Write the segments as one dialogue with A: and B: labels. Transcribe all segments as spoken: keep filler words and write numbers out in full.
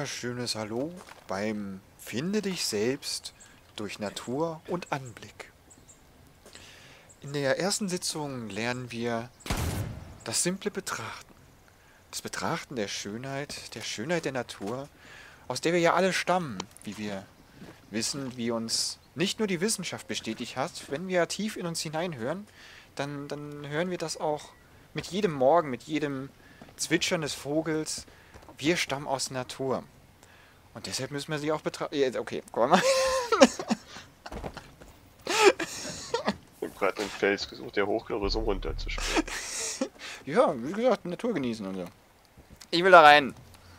A: wunderschönes Hallo beim Finde dich selbst durch Natur und Anblick. In der ersten Sitzung lernen wir das simple Betrachten. Das Betrachten der Schönheit, der Schönheit der Natur, aus der wir ja alle stammen, wie wir wissen, wie uns nicht nur die Wissenschaft bestätigt hat. Wenn wir tief in uns hineinhören, dann, dann hören wir das auch mit jedem Morgen, mit jedem Zwitschern des Vogels. Wir stammen aus der Natur. Und deshalb müssen wir sie auch betrachten. Okay, komm mal.
B: Ich habe gerade einen Fels gesucht, der hoch genug ist, um runterzuspringen.
A: Ja, wie gesagt, Natur genießen und so. Ich will da rein.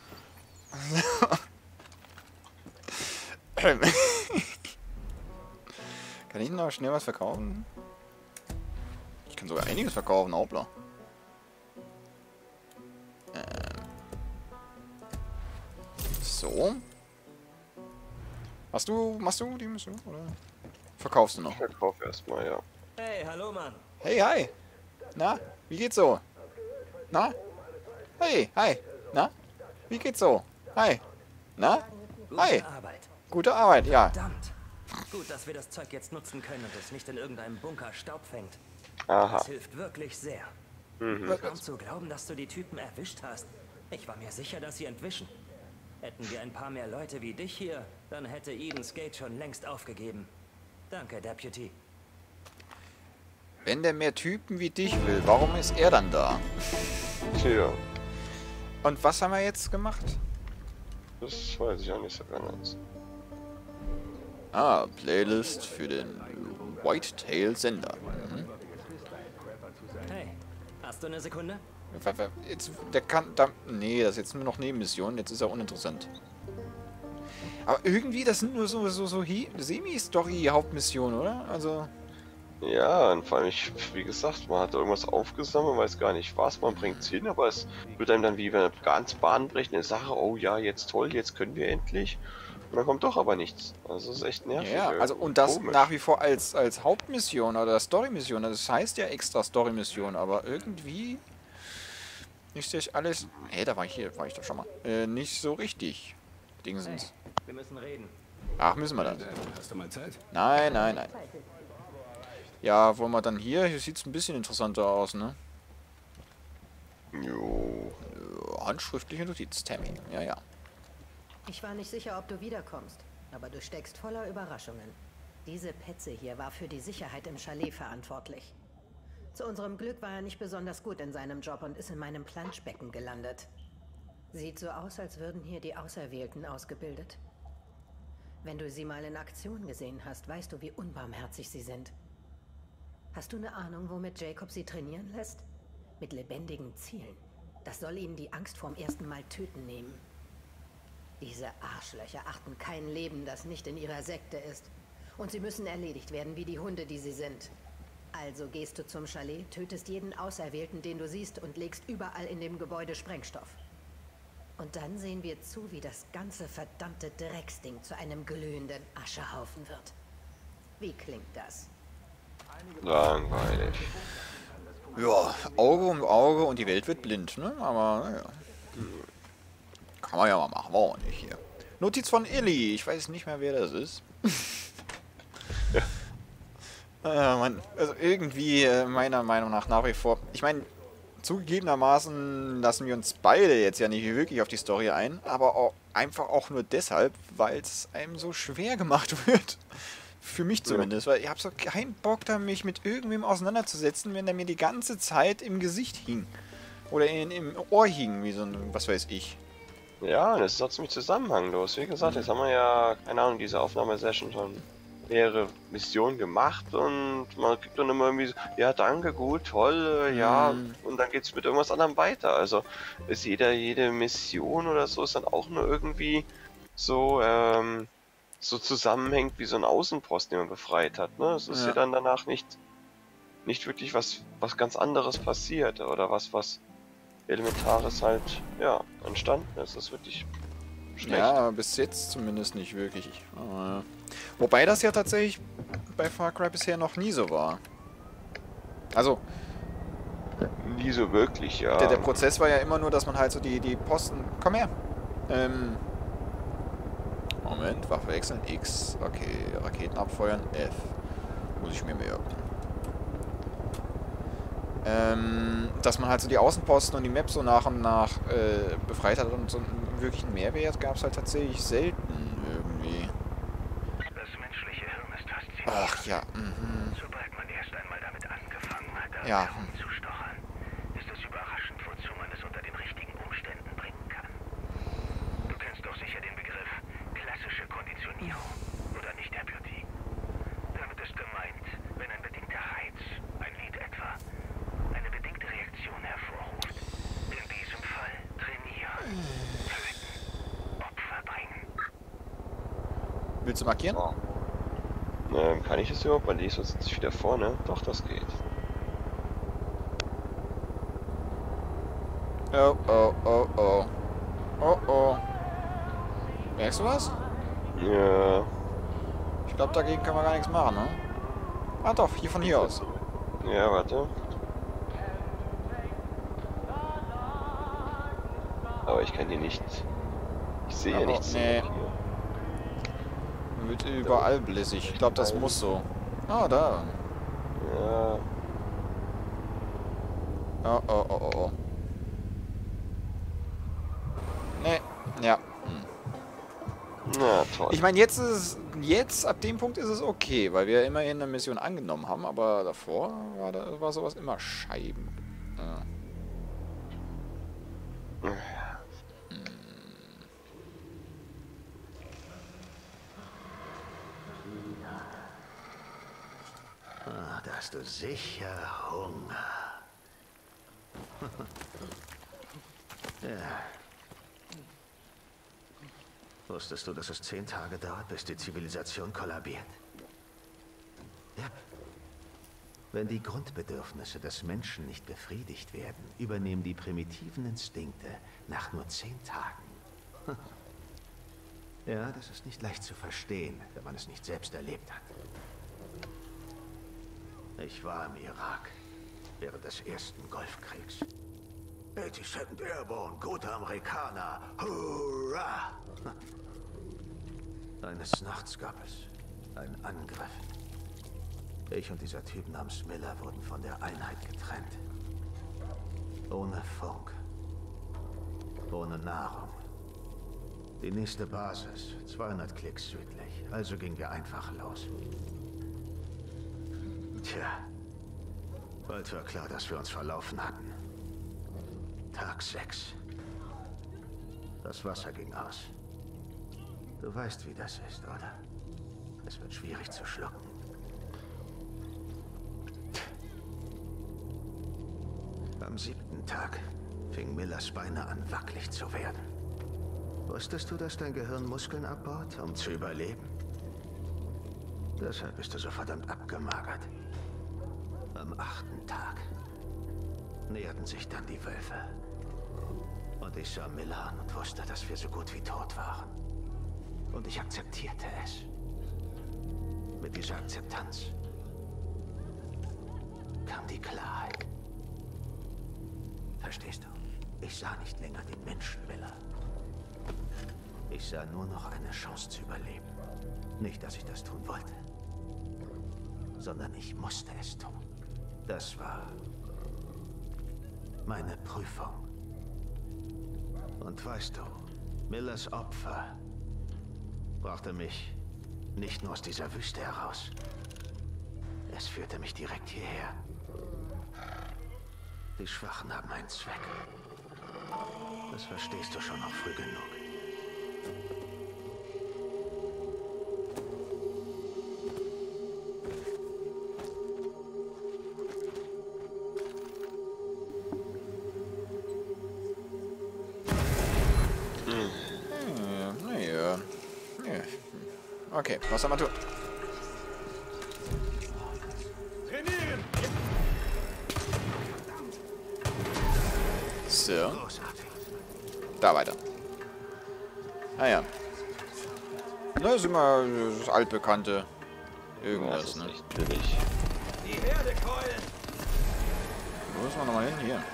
A: Kann ich noch schnell was verkaufen? Ich kann sogar einiges verkaufen, hoppla. Ähm. So. Hast du, machst du die Mission, oder verkaufst du noch?
B: Ich verkaufe erstmal, ja.
C: Hey, hallo Mann.
A: Hey, hi. Na, wie geht's so? Na? Hey, hi. Na? Wie geht's so? Hi. Na? Hi.
C: Gute Arbeit.
A: Gute Arbeit, ja.
C: Verdammt. Gut, dass wir das Zeug jetzt nutzen können und es nicht in irgendeinem Bunker Staub fängt.
B: Aha.
C: Das hilft wirklich sehr.
B: Mhm.
C: Kaum zu glauben, dass du die Typen erwischt hast. Ich war mir sicher, dass sie entwischen. Hätten wir ein paar mehr Leute wie dich hier, dann hätte Eden's Gate schon längst aufgegeben. Danke, Deputy.
A: Wenn der mehr Typen wie dich will, warum ist er dann da?
B: Tja,
A: Und was haben wir jetzt gemacht?
B: das weiß ich auch nicht so ganz.
A: Ah, Playlist für den Whitetail-Sender. Mhm.
C: Hey, hast du eine Sekunde?
A: Jetzt, der kann, da, nee, das ist jetzt nur noch Nebenmission, jetzt ist er uninteressant. Aber irgendwie, das sind nur so, so, so Semi-Story-Hauptmissionen, oder? Also...
B: Ja, und vor allem, ich, wie gesagt, man hat irgendwas aufgesammelt, weiß gar nicht was, man bringt es hin, aber es wird einem dann wie eine ganz bahnbrechende Sache, oh ja, jetzt toll, jetzt können wir endlich. Und dann kommt doch aber nichts. Also das ist echt nervig.
A: Ja,
B: ey.
A: also und das
B: Komisch.
A: nach wie vor als, als Hauptmission oder Story-Mission. Das heißt ja extra Story-Mission, aber irgendwie ist das alles... Hey, da war ich hier, war ich doch schon mal. Äh, nicht so richtig.
C: Hey,
A: Dingsens.
C: wir müssen reden.
A: Ach, müssen wir dann.
D: Hast du mal Zeit?
A: Nein, nein, nein. Ja, wollen wir dann hier? Hier sieht es ein bisschen interessanter aus, ne?
B: Jo.
A: Ja, handschriftliche Notiz, Tammy. Ja, ja.
E: Ich war nicht sicher, ob du wiederkommst, aber du steckst voller Überraschungen. Diese Petze hier war für die Sicherheit im Chalet verantwortlich. Zu unserem Glück war er nicht besonders gut in seinem Job und ist in meinem Planschbecken gelandet. Sieht so aus, als würden hier die Auserwählten ausgebildet. Wenn du sie mal in Aktion gesehen hast, weißt du, wie unbarmherzig sie sind. Hast du eine Ahnung, womit Jacob sie trainieren lässt? Mit lebendigen Zielen. Das soll ihnen die Angst vorm ersten Mal töten nehmen. Diese Arschlöcher achten kein Leben, das nicht in ihrer Sekte ist. Und sie müssen erledigt werden, wie die Hunde, die sie sind. Also gehst du zum Chalet, tötest jeden Auserwählten, den du siehst, und legst überall in dem Gebäude Sprengstoff. Und dann sehen wir zu, wie das ganze verdammte Drecksding zu einem glühenden Aschehaufen wird. Wie klingt das?
B: Langweilig.
A: Ja, Auge um Auge und die Welt wird blind, ne? Aber, naja. Kann man ja mal machen, warum nicht hier. Notiz von Illy, ich weiß nicht mehr, wer das ist.
B: Ja.
A: Äh, man, also irgendwie, äh, meiner Meinung nach, nach wie vor. Ich meine, zugegebenermaßen lassen wir uns beide jetzt ja nicht wirklich auf die Story ein, aber auch, einfach auch nur deshalb, weil es einem so schwer gemacht wird. Für mich zumindest, ja. Weil ich habe so keinen Bock da, mich mit irgendwem auseinanderzusetzen, wenn der mir die ganze Zeit im Gesicht hing. Oder in, im Ohr hing, wie so ein, was weiß ich.
B: Ja, das ist auch ziemlich zusammenhanglos. Wie gesagt, jetzt haben wir ja, keine Ahnung, diese Aufnahmesession schon mehrere Missionen gemacht und man kriegt dann immer irgendwie so, ja danke, gut, toll, äh, ja,
A: Mhm.
B: und dann geht's mit irgendwas anderem weiter. Also ist jeder, jede Mission oder so ist dann auch nur irgendwie so, ähm, so zusammenhängt wie so ein Außenposten, den man befreit hat. Ne? Es ist ja.
A: Ja.
B: ja dann danach nicht, nicht wirklich was, was ganz anderes passiert oder was, was Elementares halt, ja, entstanden ist. Das ist wirklich schlecht.
A: Ja, bis jetzt zumindest nicht wirklich. Aber, wobei das ja tatsächlich bei Far Cry bisher noch nie so war. Also,
B: Nie so wirklich, ja.
A: der, der Prozess war ja immer nur, dass man halt so die, die Posten... Komm her! Ähm, Moment, Waffe wechseln, X. Okay, Raketen abfeuern, F. Muss ich mir merken. Ähm, dass man halt so die Außenposten und die Map so nach und nach äh, befreit hat und so einen wirklichen Mehrwert gab es halt tatsächlich selten irgendwie.
D: Das menschliche Hirn ist faszinierend.
A: Ach ja, mhm.
D: Sobald man erst einmal damit angefangen hat, daran
A: Ja.
D: herumzustochern, ist es überraschend, wozu man es unter den richtigen Umständen bringen kann. Du kennst doch sicher den Begriff klassische Konditionierung, oder nicht, Herr Beauty? Damit ist gemeint, wenn ein bedingter Reiz, ein Lied etwa, eine bedingte Reaktion hervorruft. In diesem Fall trainieren, töten, Opfer bringen.
A: Willst du markieren?
B: Oh. Ähm, kann ich das überhaupt? Weil die ist jetzt wieder vorne. Doch, das geht.
A: Oh, oh, oh, oh. Oh, oh. Merkst du was?
B: Ja.
A: Ich glaube, dagegen können wir gar nichts machen, ne? Ah doch, hier von hier aus.
B: Ja, warte. Aber ich kann hier nicht... Ich sehe hier
A: Aber,
B: nichts.
A: nee.
B: Hier.
A: Wird überall blässig. Ich glaube, das muss so. Ah, da.
B: Ja.
A: Oh, oh, oh, oh, oh. Nee, ja.
B: Na, toll.
A: Ich meine, jetzt ist es, jetzt, ab dem Punkt ist es okay, weil wir immerhin eine Mission angenommen haben, aber davor war, da, war sowas immer Scheiben. Ja.
D: Ah, da hast du sicher Hunger. Ja. Wusstest du, dass es zehn Tage dauert, bis die Zivilisation kollabiert? Ja. Wenn die Grundbedürfnisse des Menschen nicht befriedigt werden, übernehmen die primitiven Instinkte nach nur zehn Tagen. Ja, das ist nicht leicht zu verstehen, wenn man es nicht selbst erlebt hat. Ich war im Irak während des ersten Golfkriegs. eighty Second Airborne, gute Amerikaner, hurra! Eines Nachts gab es einen Angriff. Ich und dieser Typ namens Miller wurden von der Einheit getrennt. Ohne Funk. Ohne Nahrung. Die nächste Basis, zweihundert Klicks südlich. Also gingen wir einfach los. Tja. Bald war klar, dass wir uns verlaufen hatten. Tag sechs. Das Wasser ging aus. Du weißt, wie das ist, oder? Es wird schwierig zu schlucken. Am siebten Tag fing Millers Beine an, wackelig zu werden. Wusstest du, dass dein Gehirn Muskeln abbaut, um zu überleben? Deshalb bist du so verdammt abgemagert. Am achten Tag näherten sich dann die Wölfe. Und ich sah Miller an und wusste, dass wir so gut wie tot waren. Und ich akzeptierte es. Mit dieser Akzeptanz kam die Klarheit. Verstehst du? Ich sah nicht länger den Menschen Miller. Ich sah nur noch eine Chance zu überleben. Nicht, dass ich das tun wollte, sondern ich musste es tun. Das war meine Prüfung. Und weißt du, Millers Opfer brachte mich nicht nur aus dieser Wüste heraus. Es führte mich direkt hierher. Die Schwachen haben einen Zweck. Das verstehst du schon noch früh genug.
A: Naja. Ja. Okay, was soll man tun? So. Da weiter. Ah ja. Na, ist immer das altbekannte. Irgendwas, ne?
B: Echt billig.
C: Die Herde keulen!
A: Wo müssen wir nochmal hin? Hier.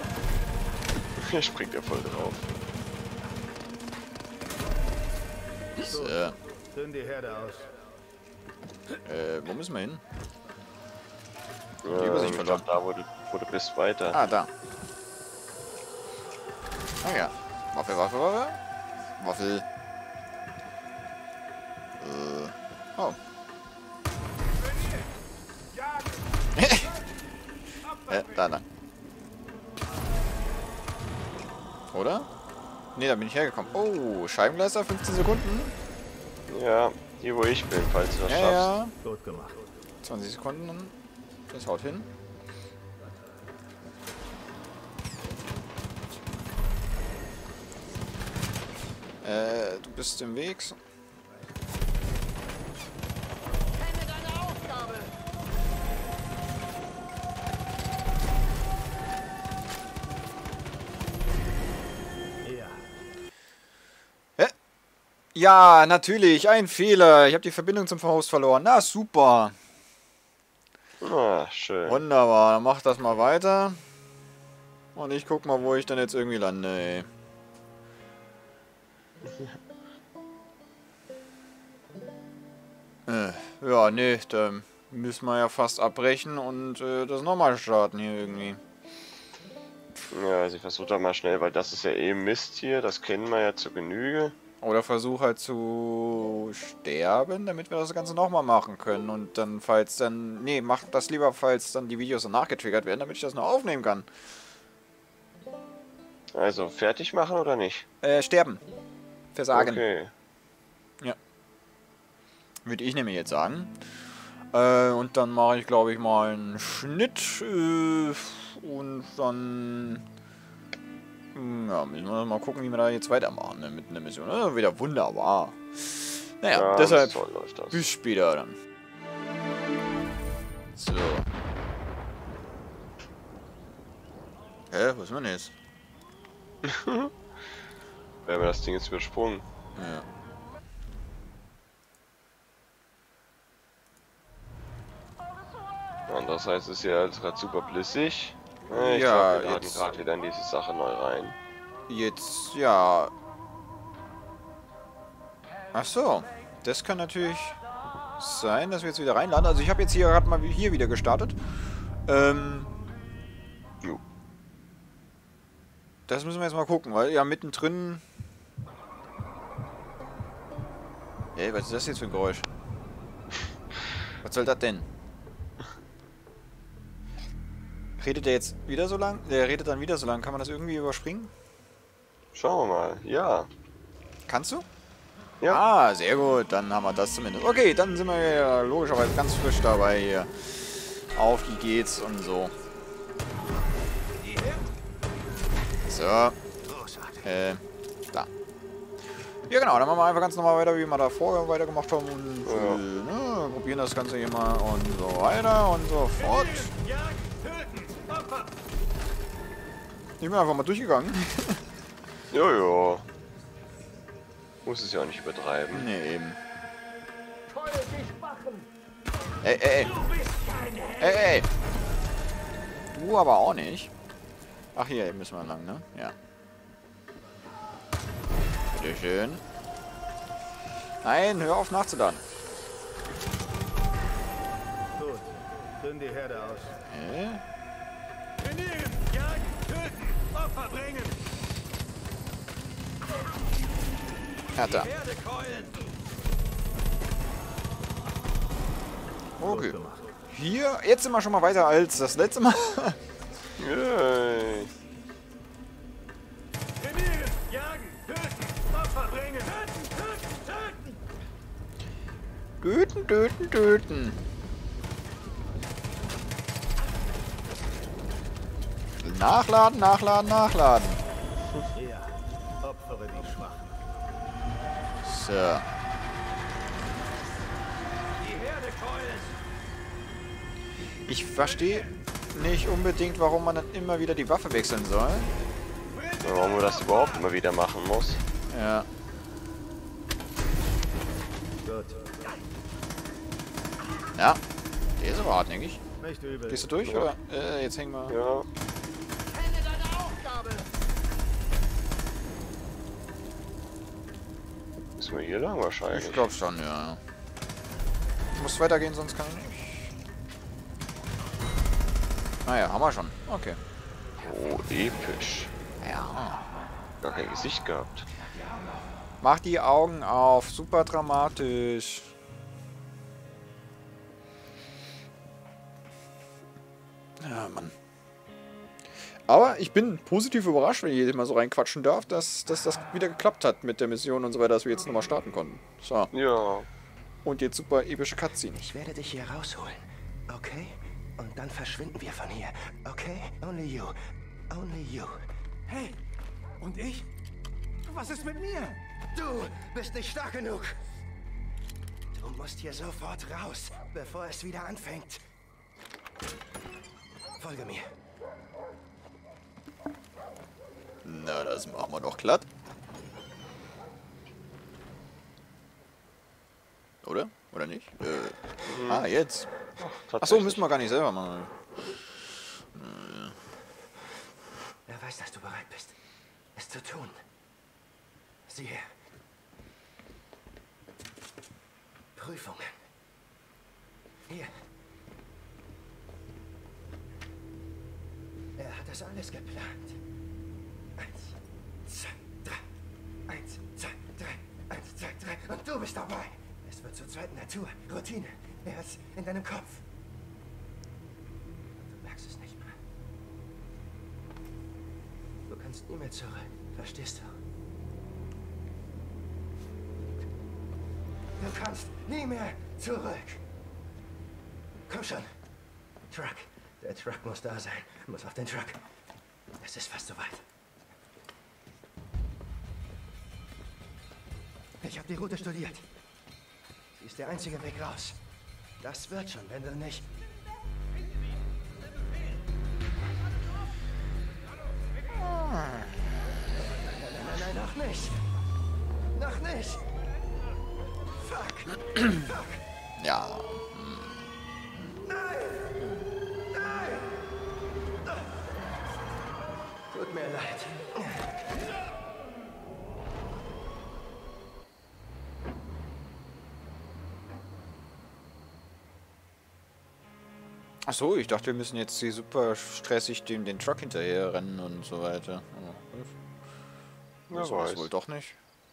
B: Hier springt er voll drauf.
A: So.
D: Dünn die Herde aus.
A: Äh, wo müssen wir hin?
B: Die
A: Übersicht
B: ich
A: verloren.
B: glaub, da, wo du, wo du bist, weiter.
A: Ah, da. Ah ja. Waffe, Waffe, Waffe. Waffel. Äh. Oh. äh, da lang. Oder? Ne, da bin ich hergekommen. Oh, Scheibengleister, fünfzehn Sekunden.
B: Ja, hier wo ich bin, falls du das
A: Ja,
B: schaffst.
A: ja.
D: Gut gemacht.
A: zwanzig Sekunden. Das haut hin. Äh, du bist im Weg.
D: Ja.
A: Hä? Ja, natürlich, ein Fehler. Ich habe die Verbindung zum Host verloren. Na, super.
B: Ah, schön.
A: Wunderbar, dann mach das mal weiter. Und ich guck mal, wo ich dann jetzt irgendwie lande, ey. äh, ja, nee, da müssen wir ja fast abbrechen und äh, das nochmal starten hier irgendwie.
B: Ja, also ich versuche da mal schnell, weil das ist ja eh Mist hier, das kennen wir ja zu Genüge.
A: Oder versuch halt zu sterben, damit wir das Ganze nochmal machen können. Und dann, falls dann... Nee, mach das lieber, falls dann die Videos danach getriggert werden, damit ich das noch aufnehmen kann.
B: Also, fertig machen oder nicht?
A: Äh, sterben. Versagen.
B: Okay.
A: Würde ich nämlich jetzt sagen. Äh, und dann mache ich, glaube ich, mal einen Schnitt. Äh, und dann... Ja, müssen wir mal gucken, wie wir da jetzt weitermachen, ne, mit einer Mission. Ja, wieder wunderbar. Naja,
B: Ja,
A: deshalb
B: toll läuft das.
A: bis später dann. So. Hä, was ist denn jetzt?
B: Wir haben das Ding jetzt übersprungen.
A: Ja.
B: Andererseits ist ja jetzt gerade super blissig. Ja, ich
A: Ja,
B: glaube, wir laden
A: jetzt-
B: gerade wieder in diese Sache neu rein.
A: Jetzt, ja. Ach so. Das kann natürlich sein, dass wir jetzt wieder reinladen. Also ich habe jetzt hier gerade mal hier wieder gestartet. Ähm...
B: Jo.
A: Das müssen wir jetzt mal gucken, weil ja mittendrin... Ey, was ist das jetzt für ein Geräusch? Was soll das denn? Redet der jetzt wieder so lang? Der redet dann wieder so lang. Kann man das irgendwie überspringen?
B: Schauen wir mal. Ja.
A: Kannst du?
B: Ja.
A: Ah, sehr gut. Dann haben wir das zumindest. Okay, dann sind wir ja logischerweise ganz frisch dabei hier. Auf die geht's und so. So. Äh, da. Ja genau, dann machen wir einfach ganz normal weiter, wie wir da vorher weitergemacht haben. Und
B: Ja.
A: äh, ne, probieren das Ganze hier mal und so weiter und so fort. Ich bin einfach mal durchgegangen.
B: Jojo. Muss es ja auch nicht übertreiben.
A: Nee, eben. Ey, ey, ey. Ey, ey. Du aber auch nicht. Ach, hier müssen wir lang, ne? Ja. Bitteschön. Nein, hör auf nachzuladen.
D: Gut. Dünn die Herde aus.
A: Äh?
D: Trainieren, jagen, töten, Opfer bringen.
A: Härter.
D: Herde keulen.
A: Okay. Hier, jetzt sind wir schon mal weiter als das letzte Mal.
B: Yay.
D: Trainieren, jagen, töten, Opfer bringen. Töten, töten, töten.
A: Töten, töten, töten. Nachladen, nachladen, nachladen.
D: Ja, opfere die Schwachen.
A: So.
D: Die Herde keulen.
A: Ich verstehe nicht unbedingt, warum man dann immer wieder die Waffe wechseln soll.
B: Warum man das überhaupt immer wieder machen muss.
A: Ja.
D: Gut.
A: Ja. Der ist aber hartnäckig.
D: Nicht übel.
A: Gehst du durch,
B: Ja.
A: oder? Äh, jetzt hängen wir...
B: Ja. Müssen wir hier lang wahrscheinlich.
A: Ich glaube schon, ja. Muss weitergehen, sonst kann ich nicht. Naja, haben wir schon. Okay.
B: Oh, episch.
A: Ja.
B: Gar kein Gesicht gehabt.
A: Mach die Augen auf. Super dramatisch. Ja, Mann. Aber ich bin positiv überrascht, wenn ich jedes Mal so reinquatschen darf, dass, dass das wieder geklappt hat mit der Mission und so weiter, dass wir jetzt nochmal starten konnten. So.
B: Ja.
A: Und jetzt super epische Cutscene.
D: Ich werde dich hier rausholen, okay? Und dann verschwinden wir von hier, okay? Only you. Only you.
F: Hey, und ich? Was ist mit mir?
D: Du bist nicht stark genug. Du musst hier sofort raus, bevor es wieder anfängt. Folge mir.
A: Na, das machen wir doch glatt. Oder? Oder nicht? Äh. Mhm. Ah, jetzt. Achso, müssen wir gar nicht selber machen.
D: Wer weiß, dass du bereit bist, es zu tun. Sieh her. Prüfungen. Hier. Er hat das alles geplant. Eins, zwei, drei. Eins, zwei, drei. Eins, zwei, drei. Und du bist dabei. Es wird zur zweiten Natur. Routine. Er ist in deinem Kopf. Du merkst es nicht mehr. Du kannst nie mehr zurück. Verstehst du? Du kannst nie mehr zurück. Komm schon. Truck. Der Truck muss da sein. Muss auf den Truck. Es ist fast soweit. Ich habe die Route studiert. Sie ist der einzige Weg raus. Das wird schon, wenn du nicht... Nein, nein, nein, nein, noch nicht. Noch nicht. Fuck. Fuck.
A: Ja.
D: Tut mir leid.
A: Achso, ich dachte, wir müssen jetzt hier super stressig dem den Truck hinterher rennen und so weiter. Oh, das war es wohl doch nicht.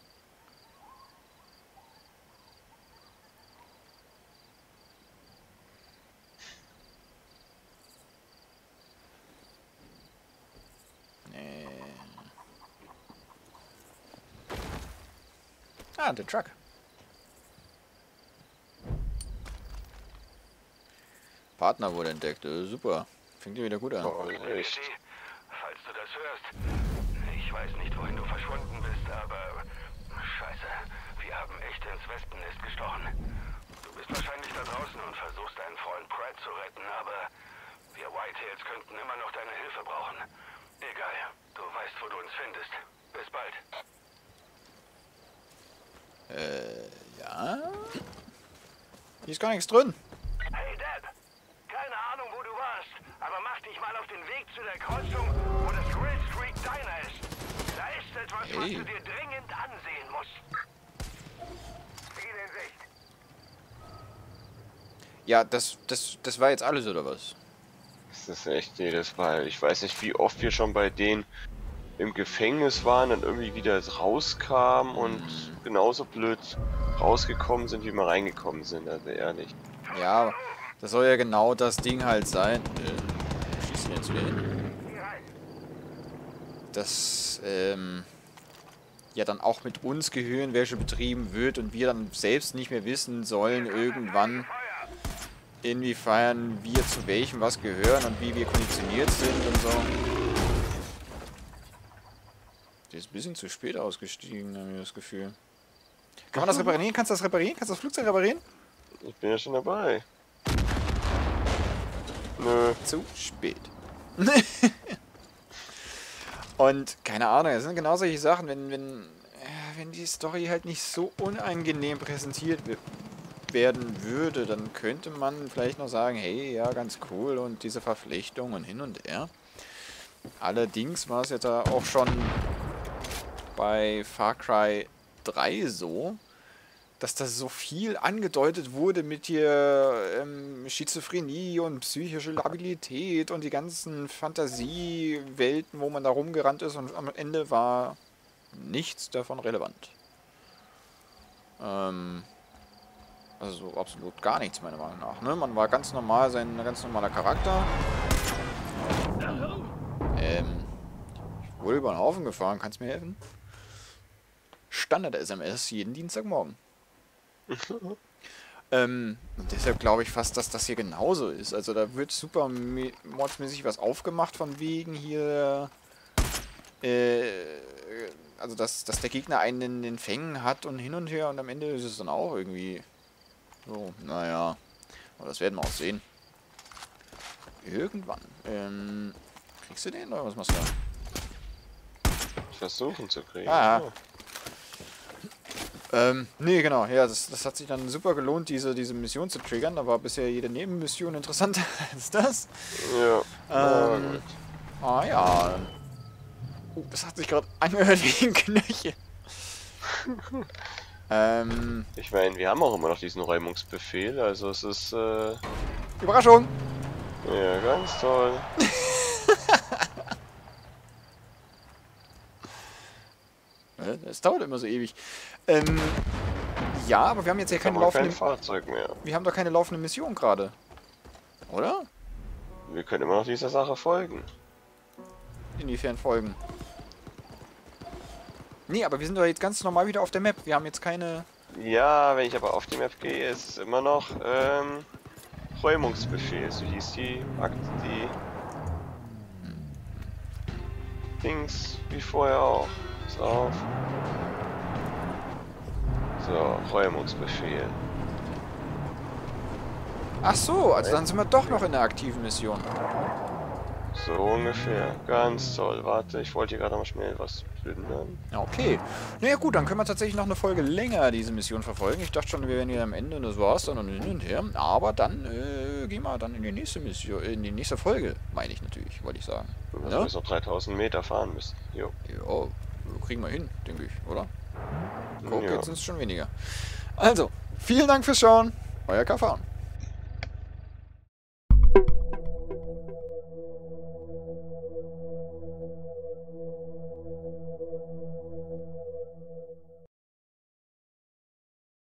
A: Nee. Ah, der Truck. Partner wurde entdeckt. Äh, super. Fängt ihr wieder gut an.
B: Oh, echt.
D: Falls du das hörst, ich weiß nicht, wohin du verschwunden bist, aber scheiße, wir haben echt ins Wespennest gestochen. Du bist wahrscheinlich da draußen und versuchst deinen Freund Pratt zu retten, aber wir Whitehairs könnten immer noch deine Hilfe brauchen. Egal, du weißt, wo du uns findest. Bis bald.
A: Äh, ja? Hier ist gar nichts drin.
D: Hey Dad, keine Ahnung, wo du warst, aber mach dich mal auf den Weg zu der Kreuzung, wo das Grill Street Diner ist. Da ist etwas, was
A: Hey.
D: du dir dringend ansehen musst. Ziel in Sicht.
A: Ja, das, das, das war jetzt alles, oder was?
B: Das ist echt jedes Mal. Ich weiß nicht, wie oft wir schon bei denen im Gefängnis waren und irgendwie wieder rauskamen und
A: Mhm.
B: genauso blöd rausgekommen sind, wie wir reingekommen sind, also ehrlich.
A: Ja, das soll ja genau das Ding halt sein. Äh, schießen jetzt wieder hin. Dass, ähm, ja dann auch mit uns Gehirnwäsche betrieben wird und wir dann selbst nicht mehr wissen sollen irgendwann, inwiefern wir zu welchem was gehören und wie wir konditioniert sind und so. Der ist ein bisschen zu spät ausgestiegen, habe ich das Gefühl. Kann man das reparieren? Kannst du das reparieren? Kannst du das Flugzeug reparieren?
B: Ich bin ja schon dabei. Nö.
A: Zu spät. Und keine Ahnung, es sind genau solche Sachen, wenn, wenn, äh, wenn die Story halt nicht so unangenehm präsentiert werden würde, dann könnte man vielleicht noch sagen, hey, ja, ganz cool und diese Verflechtung und hin und her. Allerdings war es jetzt auch schon bei Far Cry drei so, dass da so viel angedeutet wurde mit hier ähm, Schizophrenie und psychische Labilität und die ganzen Fantasiewelten, wo man da rumgerannt ist, und am Ende war nichts davon relevant. Ähm, also so absolut gar nichts, meiner Meinung nach. Ne? Man war ganz normal, sein ganz normaler Charakter. Ähm, ich wurde über den Haufen gefahren, kannst du mir helfen? Standard-S M S jeden Dienstagmorgen. ähm, und deshalb glaube ich fast, dass das hier genauso ist. Also da wird super mordsmäßig was aufgemacht von wegen hier, äh, also dass, dass der Gegner einen in den Fängen hat und hin und her, und am Ende ist es dann auch irgendwie so, naja, aber das werden wir auch sehen. Irgendwann. Ähm, kriegst du den oder was machst du da?
B: Versuchen zu kriegen.
A: Ah,
B: ja.
A: Ähm, nee, genau. Ja, das, das hat sich dann super gelohnt, diese, diese Mission zu triggern. Da war bisher jede Nebenmission interessanter als das.
B: Ja.
A: Ähm, ah ja. Oh, das hat sich gerade angehört wie ein Knöchel. ähm,
B: Ich meine, wir haben auch immer noch diesen Räumungsbefehl, also es ist, äh...
A: Überraschung!
B: Ja, ganz toll.
A: Es dauert immer so ewig. Ähm, ja, aber wir haben jetzt ja keine laufende...
B: kein Fahrzeug mehr.
A: Wir haben doch keine laufende Mission gerade. Oder?
B: Wir können immer noch dieser Sache folgen.
A: Inwiefern folgen? Nee, aber wir sind doch jetzt ganz normal wieder auf der Map. Wir haben jetzt keine...
B: Ja, wenn ich aber auf die Map gehe, ist es immer noch, ähm... Räumungsbefehl, so hieß die Akt, die... Dings, wie vorher auch. Pass auf. So, Räumungsbefehl.
A: Ach so, also dann sind wir doch noch in der aktiven Mission.
B: So ungefähr. Ganz toll. Warte, ich wollte hier gerade mal schnell was plündern.
A: Ja, okay. Naja gut, dann können wir tatsächlich noch eine Folge länger diese Mission verfolgen. Ich dachte schon, wir wären hier am Ende und das war's dann und hin und her. Aber dann äh, gehen wir dann in die nächste Mission, in die nächste Folge, meine ich natürlich, wollte ich sagen.
B: Also
A: Ja?
B: bis noch dreitausend Meter fahren müssen. Jo.
A: Ja, kriegen wir hin, denke ich, oder? Guck,
B: Ja.
A: jetzt sind es schon weniger. Also, vielen Dank fürs Schauen. Euer K V.